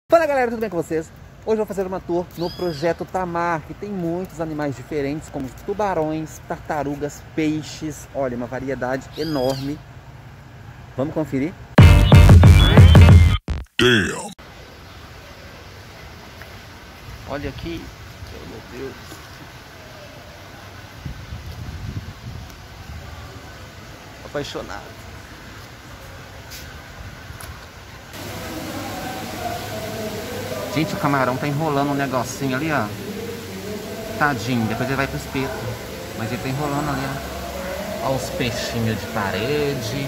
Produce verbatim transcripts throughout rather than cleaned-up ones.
Fala galera, tudo bem com vocês? Hoje eu vou fazer uma tour no Projeto Tamar, que tem muitos animais diferentes, como tubarões, tartarugas, peixes. Olha, uma variedade enorme. Vamos conferir? Damn. Olha aqui, meu Deus. Apaixonado. Gente, o camarão tá enrolando um negocinho ali, ó. Tadinho, depois ele vai pro espeto. Mas ele tá enrolando ali, ó. Olha os peixinhos de parede.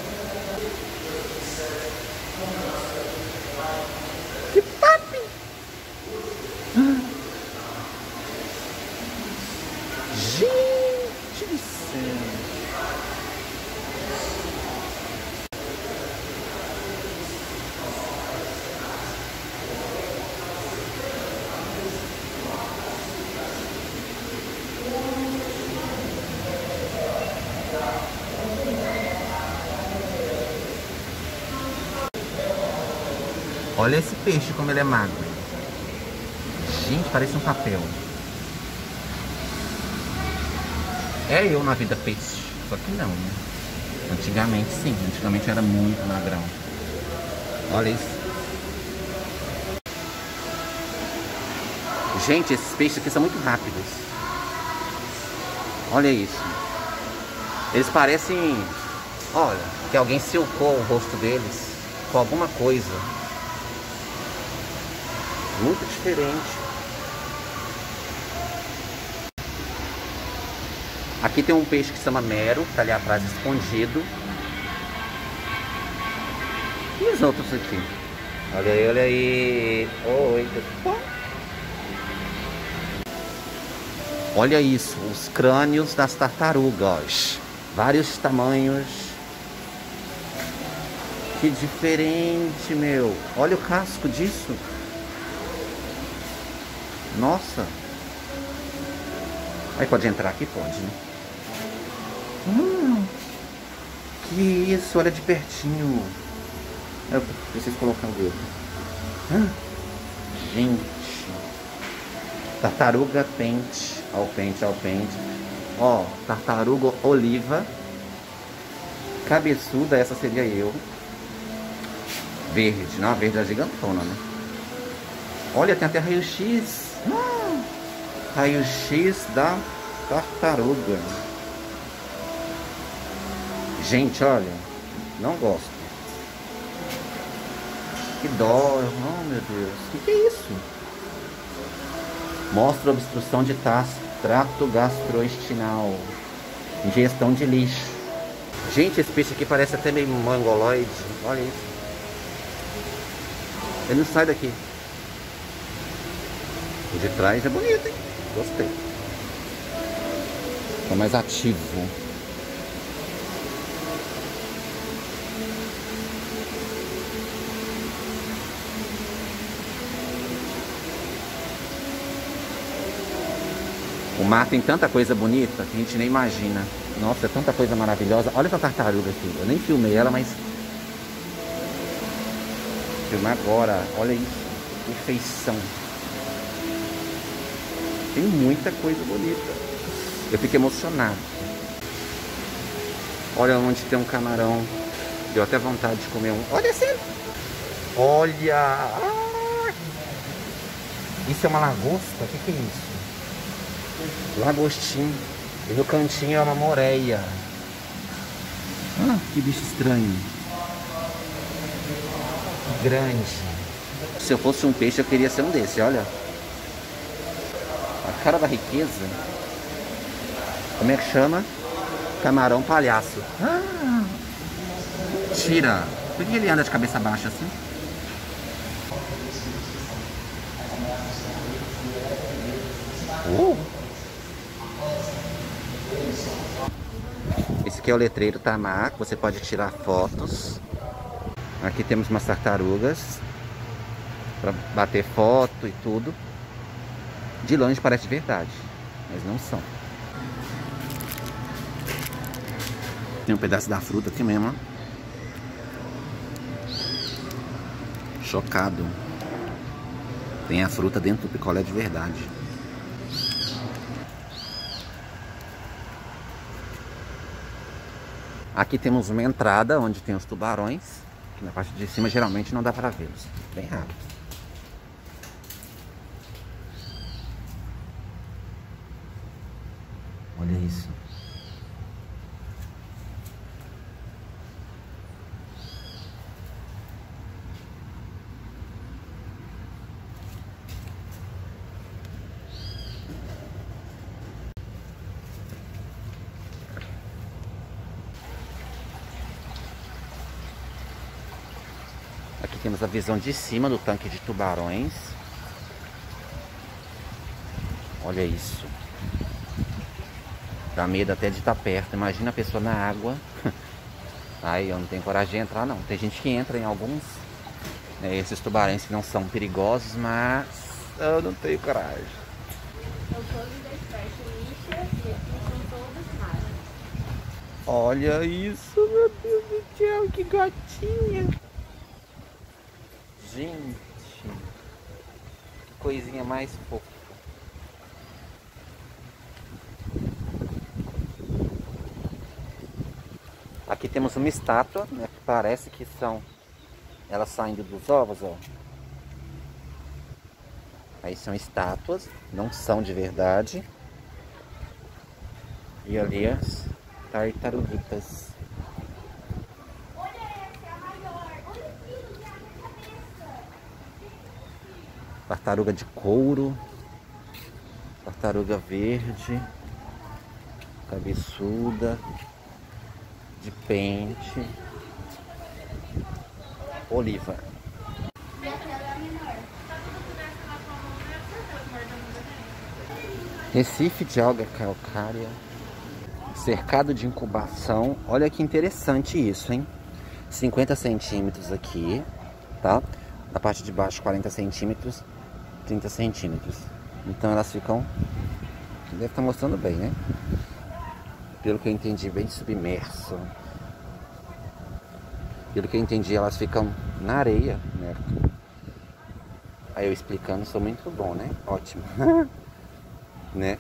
Que papi! Gente do céu! Olha esse peixe como ele é magro. Gente, parece um papel. É eu na vida peixe. Só que não, né? Antigamente sim, antigamente era muito magrão. Olha isso. Gente, esses peixes aqui são muito rápidos. Olha isso. Eles parecem... Olha, que alguém silcou o rosto deles com alguma coisa. Muito diferente. Aqui tem um peixe que se chama Mero, que tá ali atrás escondido. E os outros aqui? Olha aí, olha aí. Oi. Olha isso, os crânios das tartarugas. Vários tamanhos. Que diferente, meu. Olha o casco disso. Nossa. Aí pode entrar aqui? Pode, né? Hum, que isso, olha de pertinho. Eu preciso colocar o dedo. Hum, gente. Tartaruga pente. Ao pente, ao pente. Ó, tartaruga oliva. Cabeçuda, essa seria eu. Verde, não, a verde é gigantona, né? Olha, tem até raio-x. Hum, raio-x da tartaruga. Gente, olha, não gosto. Que dó. Oh, meu Deus. O que, que é isso? Mostra obstrução de trato gastrointestinal. Ingestão de lixo. Gente, esse peixe aqui parece até meio mongoloide. Olha isso. Ele não sai daqui. O de trás é bonito, hein? Gostei. Tá mais ativo. O mar tem tanta coisa bonita que a gente nem imagina. Nossa, é tanta coisa maravilhosa. Olha essa tartaruga aqui. Eu nem filmei ela, mas... Vou filmar agora. Olha isso. Perfeição. Tem muita coisa bonita. Eu fico emocionado. Olha onde tem um camarão. Deu até vontade de comer um. Olha assim. Olha. Ah! Isso é uma lagosta? O que, que é isso? Lagostim. E no cantinho é uma moreia. Ah, que bicho estranho. Grande. Se eu fosse um peixe, eu queria ser um desse, olha. A cara da riqueza. Como é que chama? Camarão palhaço. Ah, tira. Por que ele anda de cabeça baixa assim? Uh. Esse aqui é o letreiro Tamar. Você pode tirar fotos. Aqui temos umas tartarugas para bater foto e tudo. De longe parece de verdade, mas não são. Tem um pedaço da fruta aqui mesmo, ó. Chocado. Tem a fruta dentro do picolé de verdade. Aqui temos uma entrada onde tem os tubarões. Na parte de cima geralmente não dá para vê-los. Bem raro. Olha isso. Aqui temos a visão de cima do tanque de tubarões. Olha isso. Dá medo até de estar perto. Imagina a pessoa na água. Ai, eu não tenho coragem de entrar não. Tem gente que entra em alguns, né, esses tubarões que não são perigosos, mas eu não tenho coragem. São todos da espécie lixa e aqui são todos raros. Olha isso, meu Deus do céu, que gatinha. Gente, que coisinha mais fofa. Aqui temos uma estátua, né, que parece que são elas saindo dos ovos, ó. Aí são estátuas, não são de verdade. E ali as tartaruguitas. Tartaruga de couro, tartaruga verde, cabeçuda, de pente, oliva. Recife de alga calcária, cercado de incubação. Olha que interessante isso, hein? cinquenta centímetros aqui, tá? Na parte de baixo quarenta centímetros, trinta centímetros. Então elas ficam, deve estar mostrando bem, né? Pelo que eu entendi, bem submerso. Pelo que eu entendi, elas ficam na areia, né? Aí eu explicando, sou muito bom, né? Ótimo. Né?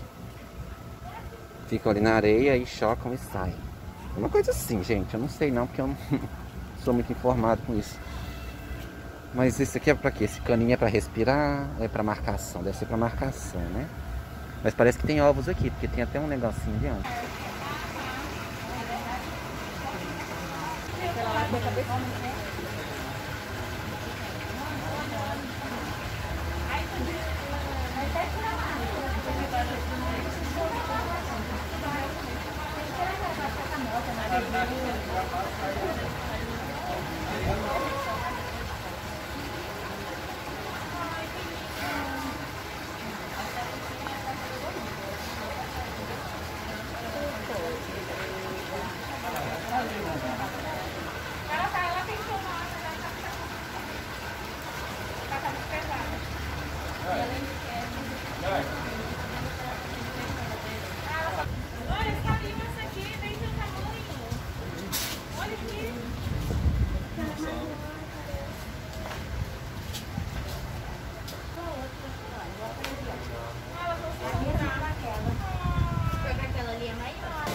Ficam ali na areia e chocam e saem. Uma coisa assim, gente. Eu não sei não, porque eu não sou muito informado com isso. Mas esse aqui é pra quê? Esse caninho é pra respirar ou é pra marcação? Deve ser pra marcação, né? Mas parece que tem ovos aqui, porque tem até um negocinho de onde. Olha, essa lima aqui tem seu tamanho. Olha aqui. Aquela ali é maior.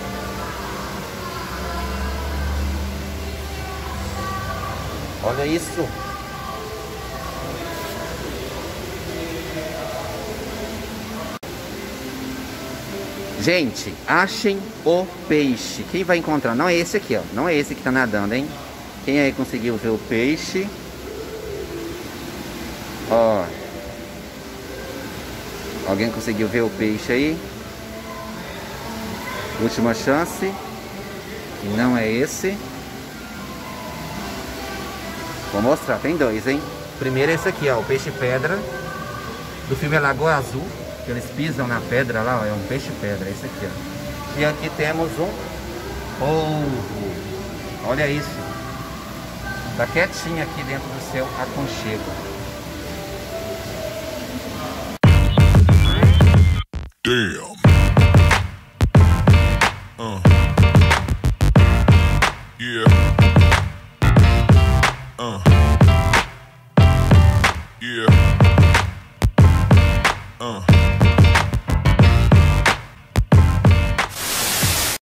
Olha isso. Gente, achem o peixe. Quem vai encontrar? Não é esse aqui, ó. Não é esse que tá nadando, hein? Quem aí conseguiu ver o peixe? Ó. Alguém conseguiu ver o peixe aí? Última chance. E não é esse. Vou mostrar, tem dois, hein? Primeiro é esse aqui, ó. O peixe pedra. Do filme Lagoa Azul. Que eles pisam na pedra lá, ó, é um peixe-pedra, esse aqui, ó. E aqui temos um polvo. Olha isso. Tá quietinho aqui dentro do seu aconchego. Damn.